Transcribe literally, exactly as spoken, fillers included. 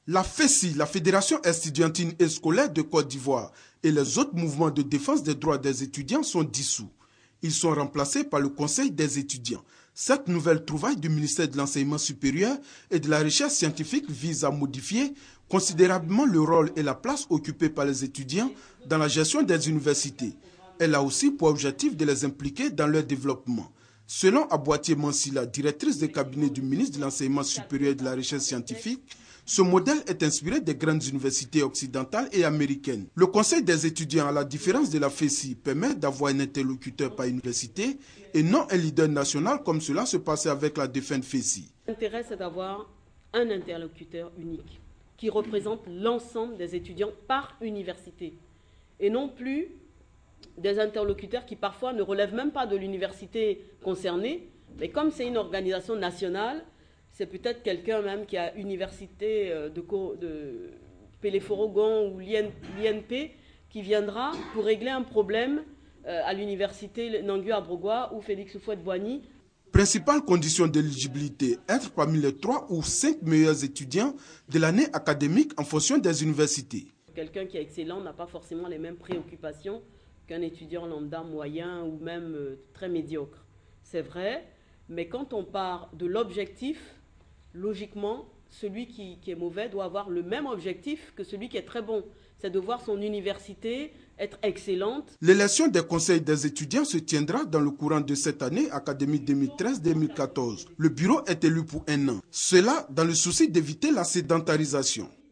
La FESI, la Fédération estudiantine et scolaire de Côte d'Ivoire, et les autres mouvements de défense des droits des étudiants sont dissous. Ils sont remplacés par le Conseil des étudiants. Cette nouvelle trouvaille du ministère de l'Enseignement supérieur et de la Recherche scientifique vise à modifier considérablement le rôle et la place occupés par les étudiants dans la gestion des universités. Elle a aussi pour objectif de les impliquer dans leur développement. Selon Aboitier Mansila, directrice de cabinet du ministre de l'Enseignement supérieur et de la Recherche scientifique, ce modèle est inspiré des grandes universités occidentales et américaines. Le Conseil des étudiants, à la différence de la FESI, permet d'avoir un interlocuteur par université et non un leader national comme cela se passait avec la défunte FESI. L'intérêt, c'est d'avoir un interlocuteur unique qui représente l'ensemble des étudiants par université et non plus des interlocuteurs qui parfois ne relèvent même pas de l'université concernée, mais comme c'est une organisation nationale, c'est peut-être quelqu'un même qui a université de, de Pélé-Forogon ou l'I N P qui viendra pour régler un problème à l'université Nangu-Abrogwa ou Félix Houphouët-Boigny. Principale condition d'éligibilité, être parmi les trois ou cinq meilleurs étudiants de l'année académique en fonction des universités. Quelqu'un qui est excellent n'a pas forcément les mêmes préoccupations qu'un étudiant lambda moyen ou même très médiocre. C'est vrai, mais quand on part de l'objectif, logiquement, celui qui, qui est mauvais doit avoir le même objectif que celui qui est très bon. C'est de voir son université être excellente. L'élection des conseils des étudiants se tiendra dans le courant de cette année académique deux mille treize deux mille quatorze. Le bureau est élu pour un an. Cela dans le souci d'éviter la sédentarisation.